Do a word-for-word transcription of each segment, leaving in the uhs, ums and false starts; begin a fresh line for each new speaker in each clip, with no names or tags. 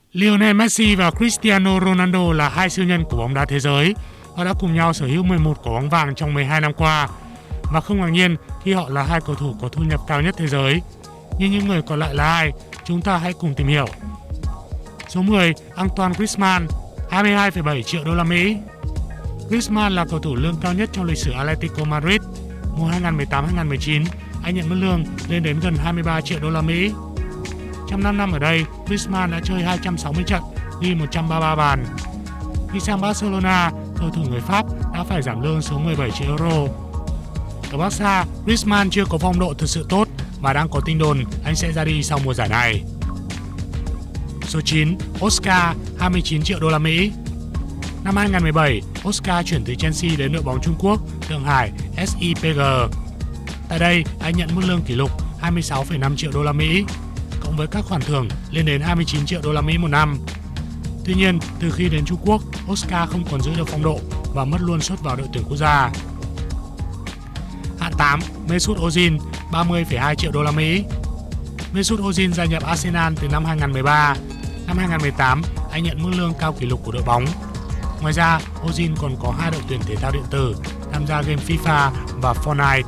Lionel Messi và Cristiano Ronaldo là hai siêu nhân của bóng đá thế giới. Họ đã cùng nhau sở hữu mười một quả bóng vàng trong mười hai năm qua. Và không ngạc nhiên khi họ là hai cầu thủ có thu nhập cao nhất thế giới. Nhưng những người còn lại là ai? Chúng ta hãy cùng tìm hiểu. Số mười, Antoine Griezmann, hai mươi hai phẩy bảy triệu đô la Mỹ. Griezmann là cầu thủ lương cao nhất trong lịch sử Atletico Madrid. Mùa hai nghìn không trăm mười tám hai nghìn không trăm mười chín, anh nhận mức lương lên đến gần hai mươi ba triệu đô la Mỹ. Trong năm năm ở đây, Griezmann đã chơi hai trăm sáu mươi trận, ghi một trăm ba mươi ba bàn. Khi sang Barcelona, cầu thủ người Pháp đã phải giảm lương xuống mười bảy triệu euro. Ở Barca, Griezmann chưa có phong độ thực sự tốt và đang có tin đồn anh sẽ ra đi sau mùa giải này. Số chín, Oscar, hai mươi chín triệu đô la Mỹ. Năm hai nghìn không trăm mười bảy, Oscar chuyển từ Chelsea đến đội bóng Trung Quốc Thượng Hải ét i pê giê. Tại đây, anh nhận mức lương kỷ lục hai mươi sáu phẩy năm triệu đô la Mỹ, cộng với các khoản thưởng lên đến hai mươi chín triệu đô la Mỹ một năm. Tuy nhiên, từ khi đến Trung Quốc, Oscar không còn giữ được phong độ và mất luôn suất vào đội tuyển quốc gia. Hạng tám, Mesut Ozil, ba mươi phẩy hai triệu đô la Mỹ. Mesut Ozil gia nhập Arsenal từ năm hai nghìn không trăm mười ba. Năm hai nghìn không trăm mười tám, anh nhận mức lương cao kỷ lục của đội bóng. Ngoài ra, Ozil còn có hai đội tuyển thể thao điện tử tham gia game FIFA và Fortnite.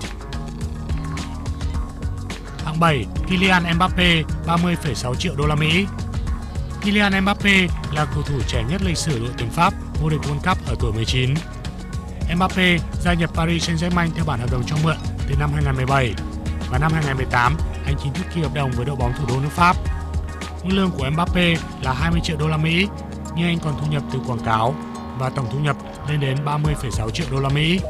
Hạng bảy, Kylian Mbappé, ba mươi phẩy sáu triệu đô la Mỹ. Kylian Mbappé là cầu thủ trẻ nhất lịch sử đội tuyển Pháp vô địch World Cup ở tuổi mười chín. Mbappé gia nhập Paris Saint-Germain theo bản hợp đồng cho mượn từ năm hai nghìn không trăm mười bảy và năm hai nghìn không trăm mười tám, anh chính thức ký hợp đồng với đội bóng thủ đô nước Pháp. Mức lương của Mbappé là hai mươi triệu đô la Mỹ, nhưng anh còn thu nhập từ quảng cáo và tổng thu nhập lên đến ba mươi phẩy sáu triệu đô la Mỹ.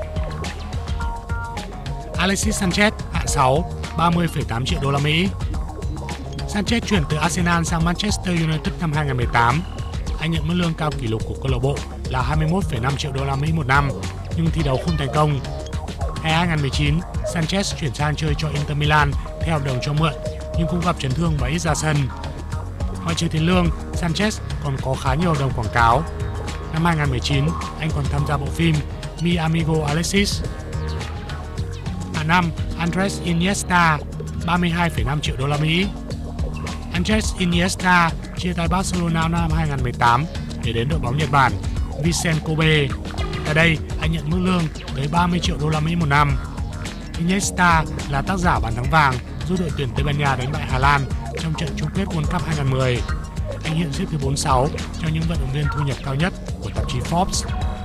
Alexis Sanchez, hạng sáu, ba mươi phẩy tám triệu đô la Mỹ. Sanchez chuyển từ Arsenal sang Manchester United năm hai nghìn không trăm mười tám. Anh nhận mức lương cao kỷ lục của câu lạc bộ là hai mươi mốt phẩy năm triệu đô la Mỹ một năm, nhưng thi đấu không thành công. Hè hai nghìn không trăm mười chín, Sanchez chuyển sang chơi cho Inter Milan theo hợp đồng cho mượn, nhưng cũng gặp chấn thương và ít ra sân. Ngoại trừ tiền lương, Sanchez còn có khá nhiều hợp đồng quảng cáo. Năm hai nghìn không trăm mười chín, anh còn tham gia bộ phim Mi Amigo Alexis. Hạng năm, Andres Iniesta, ba mươi hai phẩy năm triệu đô la Mỹ. Andres Iniesta chia tay Barcelona năm hai nghìn không trăm mười tám để đến đội bóng Nhật Bản Vissel Kobe. Tại đây, anh nhận mức lương tới ba mươi triệu đô la Mỹ một năm. Iniesta là tác giả bàn thắng vàng giúp đội tuyển Tây Ban Nha đánh bại Hà Lan trong trận chung kết World Cup hai nghìn không trăm mười. Anh hiện xếp thứ bốn mươi sáu trong những vận động viên thu nhập cao nhất của tạp chí Forbes.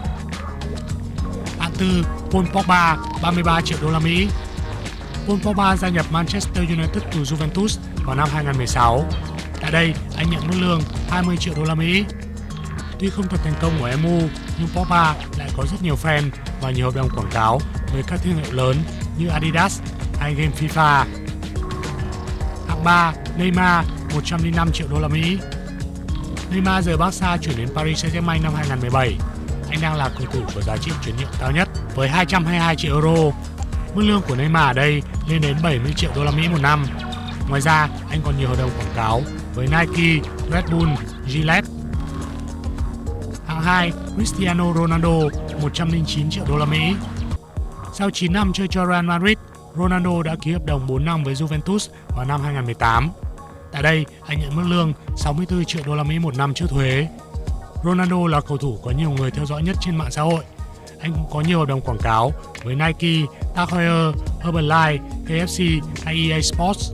Hạng tư, Paul Pogba, ba mươi ba triệu đô la Mỹ. Paul Pogba gia nhập Manchester United từ Juventus vào năm hai nghìn không trăm mười sáu. Tại đây, anh nhận mức lương hai mươi triệu đô la Mỹ. Tuy không thật thành công ở em u, nhưng Pogba lại có rất nhiều fan và nhiều hợp đồng quảng cáo với các thương hiệu lớn như Adidas hay game FIFA. Hạng ba, Neymar, một trăm lẻ năm triệu đô la Mỹ. Neymar rời Barca chuyển đến Paris Saint-Germain năm hai nghìn không trăm mười bảy. Anh đang là cầu thủ có giá trị chuyển nhượng cao nhất với hai trăm hai mươi hai triệu euro. Mức lương của Neymar ở đây lên đến bảy mươi triệu đô la Mỹ một năm. Ngoài ra, anh còn nhiều hợp đồng quảng cáo với Nike, Red Bull, Gillette. Hạng hai, Cristiano Ronaldo, một trăm lẻ chín triệu đô la Mỹ. Sau chín năm chơi cho Real Madrid, Ronaldo đã ký hợp đồng bốn năm với Juventus vào năm hai nghìn không trăm mười tám. Tại đây, anh nhận mức lương sáu mươi tư triệu đô la Mỹ một năm trước thuế. Ronaldo là cầu thủ có nhiều người theo dõi nhất trên mạng xã hội. Anh cũng có nhiều hợp đồng quảng cáo với Nike, Tag Heuer, Herbalife, ca ép xê hay e a Sports.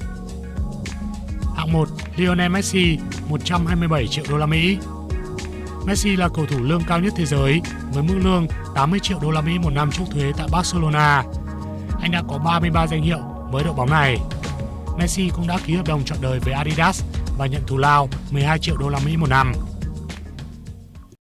Hạng một, Lionel Messi, một trăm hai mươi bảy triệu đô la Mỹ. Messi là cầu thủ lương cao nhất thế giới với mức lương tám mươi triệu đô la Mỹ một năm trước thuế tại Barcelona. Anh đã có ba mươi ba danh hiệu với đội bóng này. Messi cũng đã ký hợp đồng trọn đời với Adidas và nhận thù lao mười hai triệu đô la Mỹ một năm.